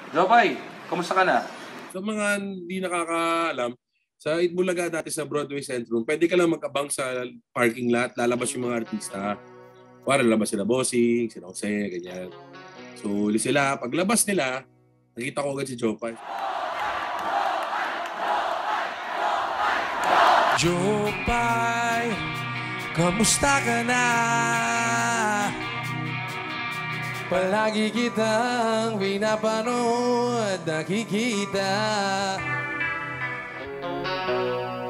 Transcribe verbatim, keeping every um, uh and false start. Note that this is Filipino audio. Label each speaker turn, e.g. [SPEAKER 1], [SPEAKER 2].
[SPEAKER 1] Jopay, kamusta ka na?
[SPEAKER 2] Sa mga hindi nakakaalam, sa Itbulaga dati sa Broadway Centrum, pwede ka lang mag-abang sa parking lot, lalabas yung mga artista. Para lalabas sila Bossing, sila Jose, ganyan. So, ulit sila. Paglabas nila, nakita ko agad si Jopay.
[SPEAKER 3] Jopay, kamusta ka na? Palagi kitang pinapanood, nakikita.